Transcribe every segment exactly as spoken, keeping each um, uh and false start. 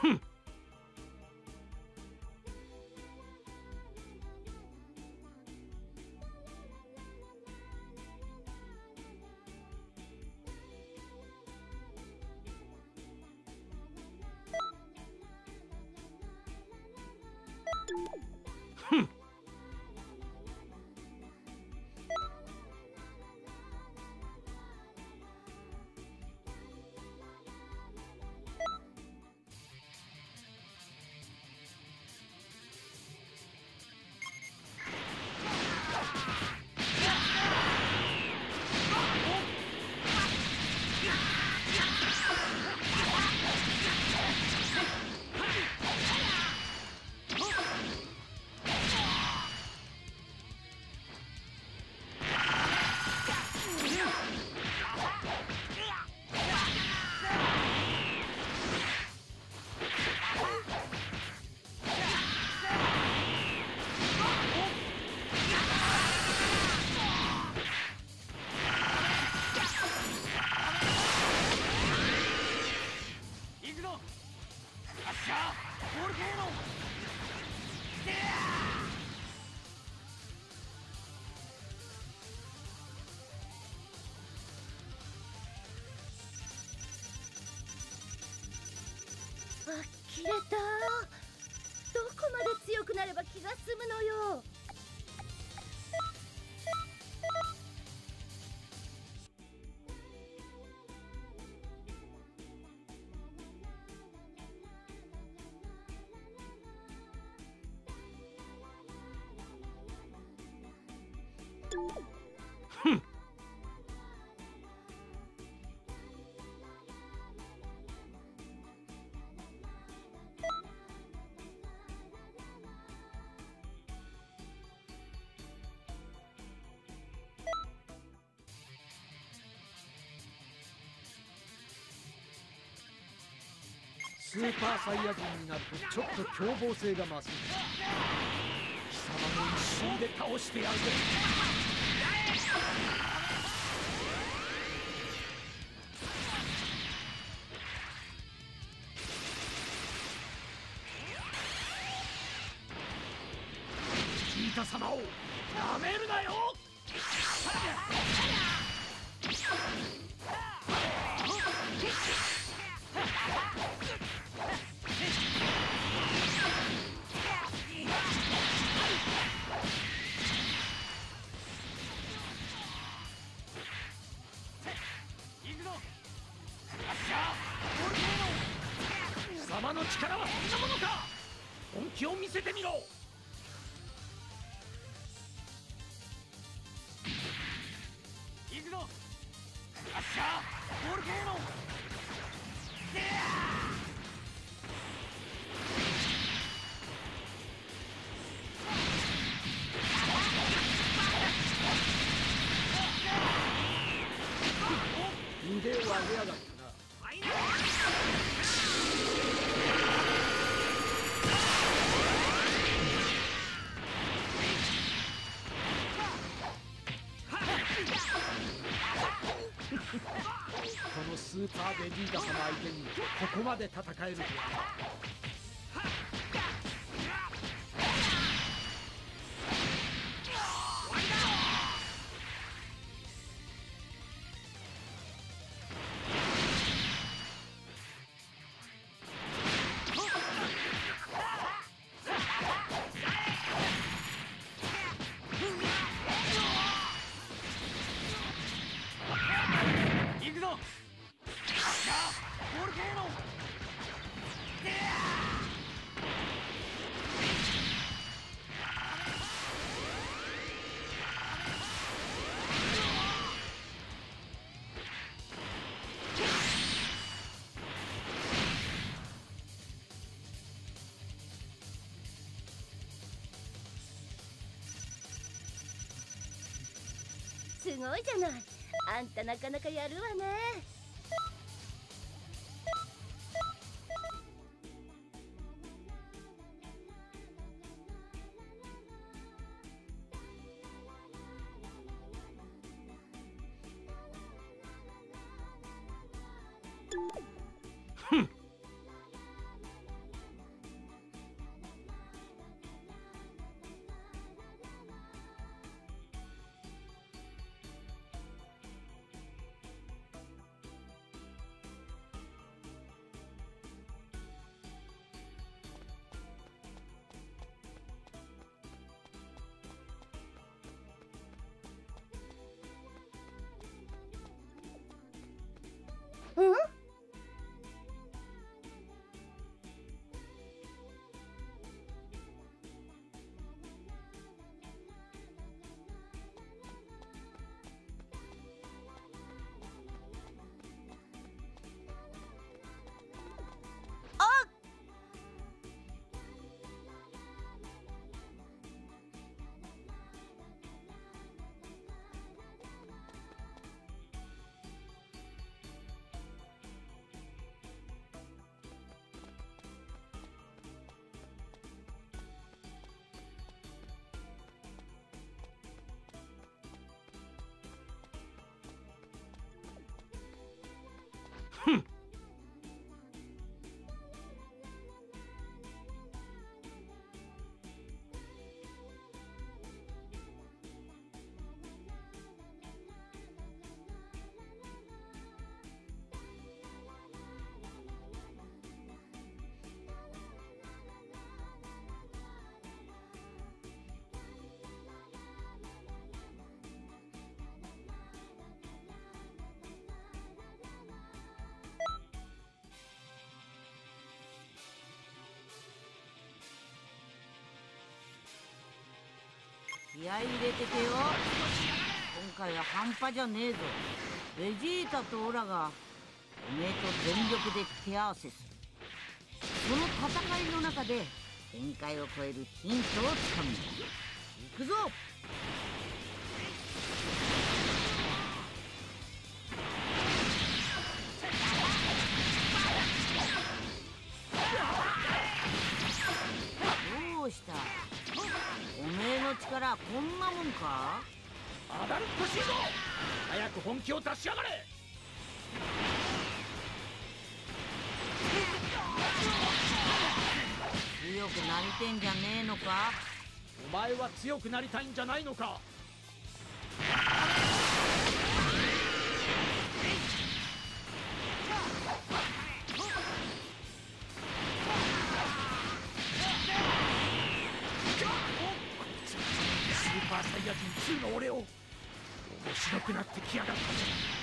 切れた。どこまで強くなれば気が済むのよ。 スーパーサイヤ人になるとちょっと凶暴性が増す。貴様も一瞬で倒してやるぜ。ギータ様をなめるなよ。貴様の力はそんなものか。本気を見せてみろ。行くぞ。アッシャーボール系の腕を上げやがったな。このスーパーベジータ様相手にここまで戦えるとは。 すごいじゃない。あんたなかなかやるわね。 ふん。 ふん。 気合い入れてけよ。今回は半端じゃねえぞ。ベジータとオラがおめえと全力で手合わせする。その戦いの中で限界を超えるヒントをつかむんだ。行くぞ。どうした？おめえの力こんなもんか？ アダルトシード、早く本気を出しやがれ。 強くなりてんじゃねえのか？ お前は強くなりたいんじゃないのか？スーパーサイヤ人ツーの俺を面白くなってきやがったぜ。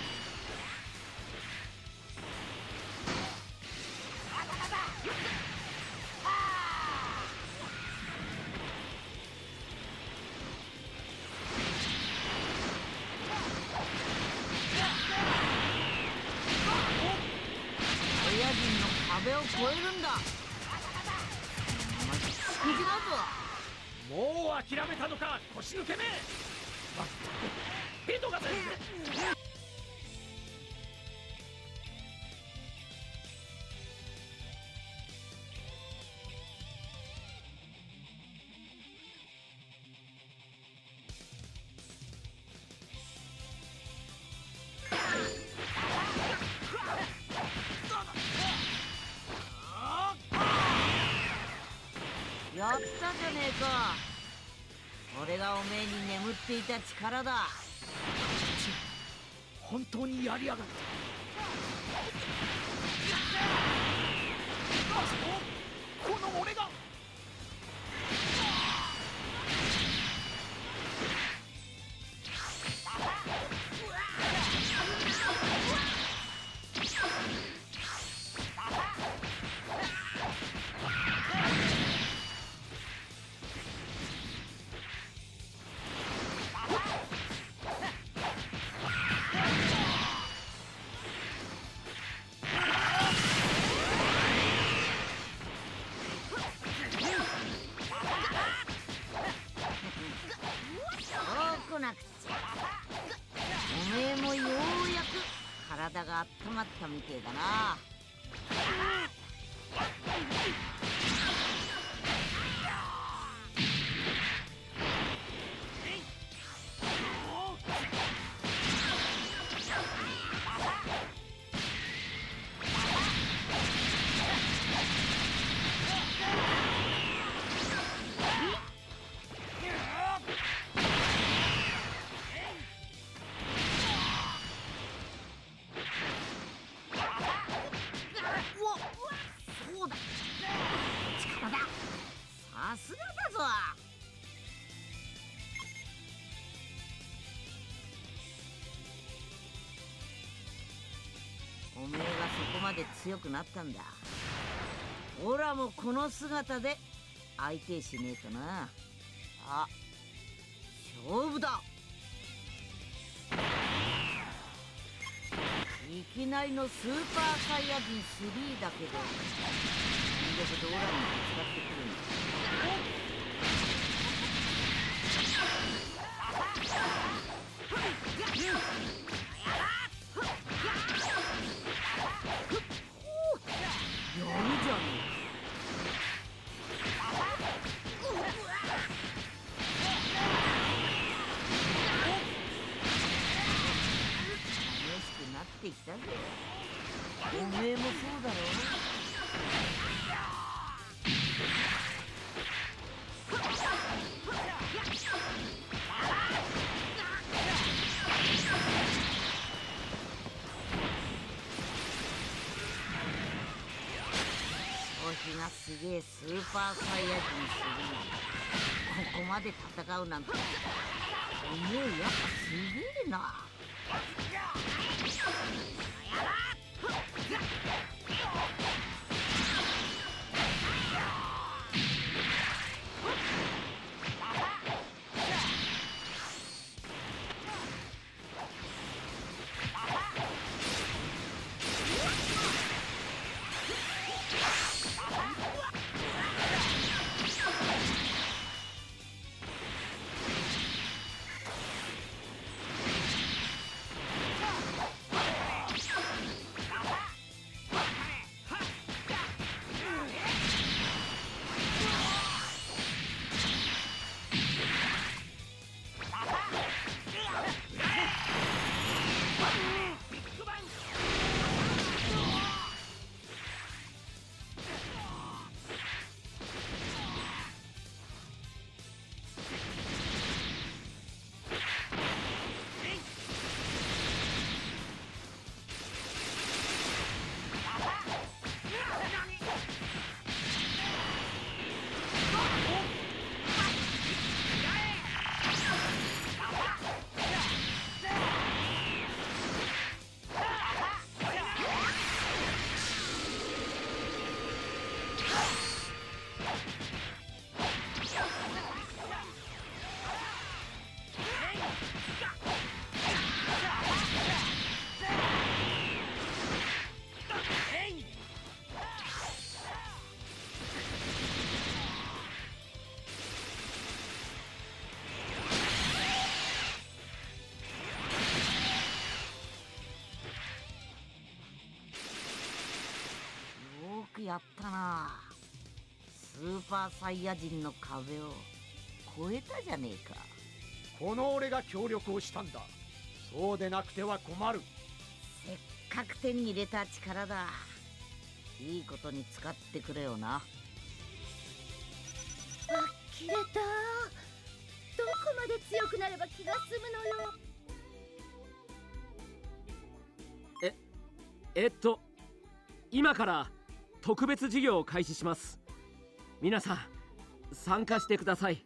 サイヤ人の壁を越えるんだ。お前好きだぞ。 もう諦めたのか、腰抜けめ。まったくヘドが先生。 やったじゃねえか。これがおめえに眠っていた力だ。 本当にやりやがった。この俺がそうこなくちゃ。おめえもようやく体が温まったみてえだな。そうだ、力だ。さすがだぞ。おめえがそこまで強くなったんだ。オラもこの姿で相手しねえとな。あ、勝負だ。いきなりのスーパーサイヤ人スリーだけど、全力でオラに使ってくるんだ。やるじゃねえか。楽しくなってきたぜ。 おめえもそうだろ。星がすげえスーパーサイヤ人するのにここまで戦うなんて、おめえやっぱすげえな。やったな。スーパーサイヤ人の壁を越えたじゃねえか。 この俺が協力をしたんだ。そうでなくては困る。 せっかく手に入れた力だ。いいことに使ってくれよな。 あ、切れた。どこまで強くなれば気が済むのよ。 ええっと今から特別授業を開始します。皆さん参加してください。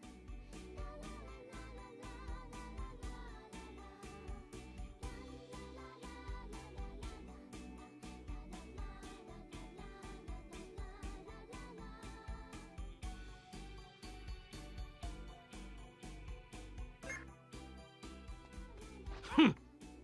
ふん。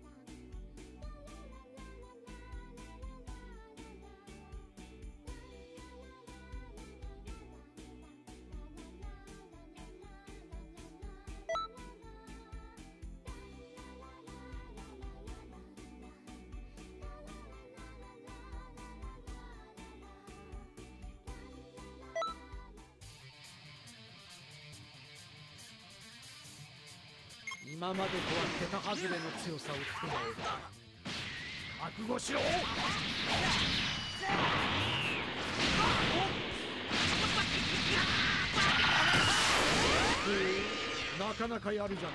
今までとは桁外れの強さを含め覚悟しろ。なかなかやるじゃない。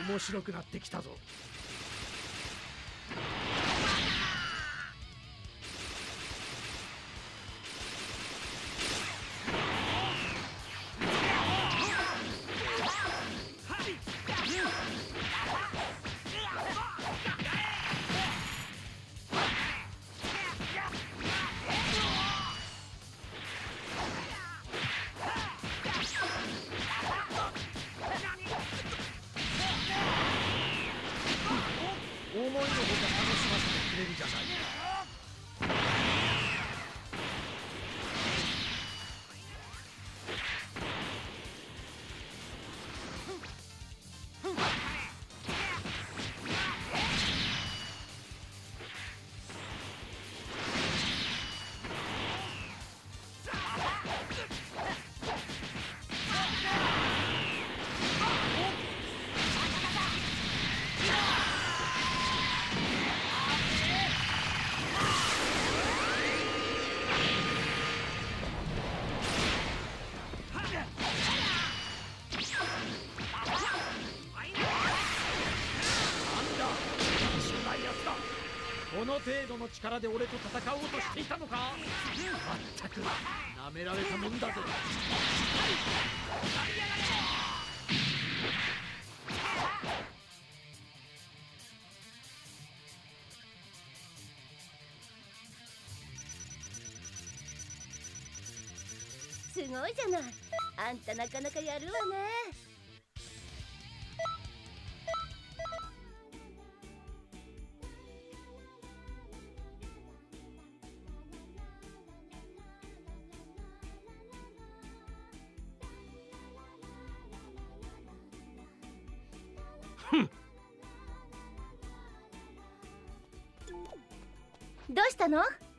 面白くなってきたぞ。思いのほか楽しませてくれるじゃないか。 この程度の力で俺と戦おうとしていたのか。まったくなめられたもんだぜ。 すごいじゃない。あんたなかなかやるわね。どうしたの？